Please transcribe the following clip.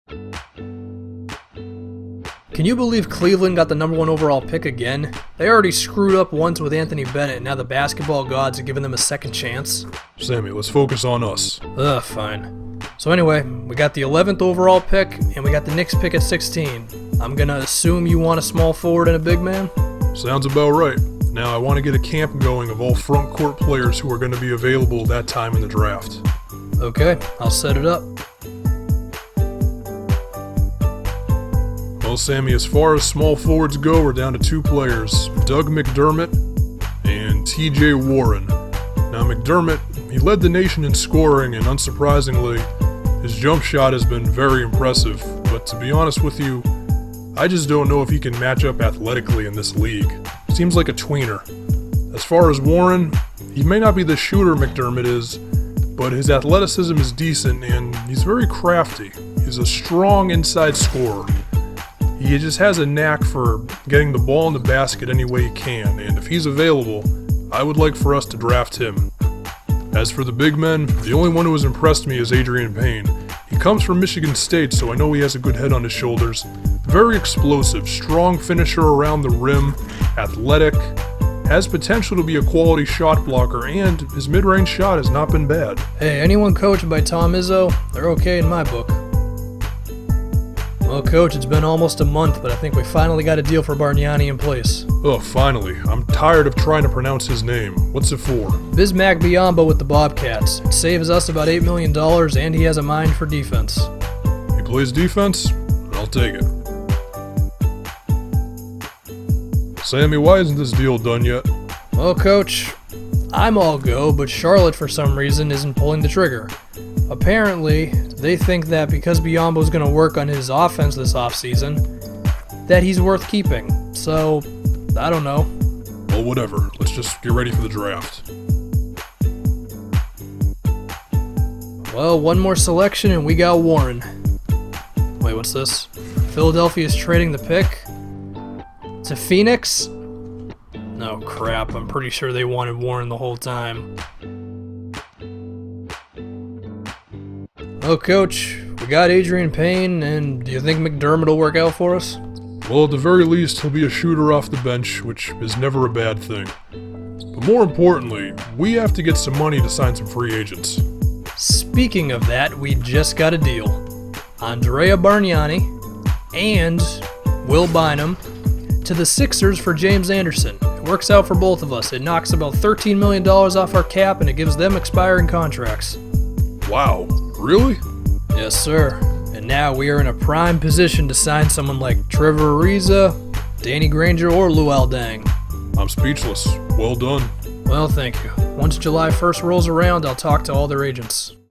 Can you believe Cleveland got the #1 overall pick again? They already screwed up once with Anthony Bennett, and now the basketball gods are giving them a second chance? Sammy, let's focus on us. Ugh, fine. So anyway, we got the 11th overall pick, and we got the Knicks pick at 16. I'm gonna assume you want a small forward and a big man? Sounds about right. Now I want to get a camp going of all front court players who are going to be available that time in the draft. Okay, I'll set it up. Well, Sammy, as far as small forwards go, we're down to 2 players, Doug McDermott and TJ Warren. Now McDermott, he led the nation in scoring, and unsurprisingly, his jump shot has been very impressive, but to be honest with you, I just don't know if he can match up athletically in this league. Seems like a tweener. As far as Warren, he may not be the shooter McDermott is, but his athleticism is decent and he's very crafty. He's a strong inside scorer. He just has a knack for getting the ball in the basket any way he can, and if he's available, I would like for us to draft him. As for the big men, the only one who has impressed me is Adrian Payne. He comes from Michigan State, so I know he has a good head on his shoulders. Very explosive, strong finisher around the rim, athletic, has potential to be a quality shot blocker, and his mid-range shot has not been bad. Hey, anyone coached by Tom Izzo, they're okay in my book. Well, Coach, it's been almost a month, but I think we finally got a deal for Bargnani in place. Oh, finally. I'm tired of trying to pronounce his name. What's it for? Bismack Biyombo with the Bobcats. It saves us about $8 million, and he has a mind for defense. He plays defense? I'll take it. Sammy, why isn't this deal done yet? Well, Coach, I'm all go, but Charlotte, for some reason, isn't pulling the trigger. Apparently, they think that because Biyombo's going to work on his offense this offseason, that he's worth keeping. So, I don't know. Well, whatever. Let's just get ready for the draft. Well, one more selection and we got Warren. Wait, what's this? Philadelphia's trading the pick? To Phoenix? No, crap. I'm pretty sure they wanted Warren the whole time. Oh, Coach, we got Adrian Payne, and do you think McDermott will work out for us? Well, at the very least, he'll be a shooter off the bench, which is never a bad thing. But more importantly, we have to get some money to sign some free agents. Speaking of that, we just got a deal. Andrea Bargnani and Will Bynum to the Sixers for James Anderson. It works out for both of us. It knocks about $13 million off our cap, and it gives them expiring contracts. Wow, really? Yes, sir. And now we are in a prime position to sign someone like Trevor Ariza, Danny Granger, or Luol Deng. I'm speechless. Well done. Well, thank you. Once July 1st rolls around, I'll talk to all their agents.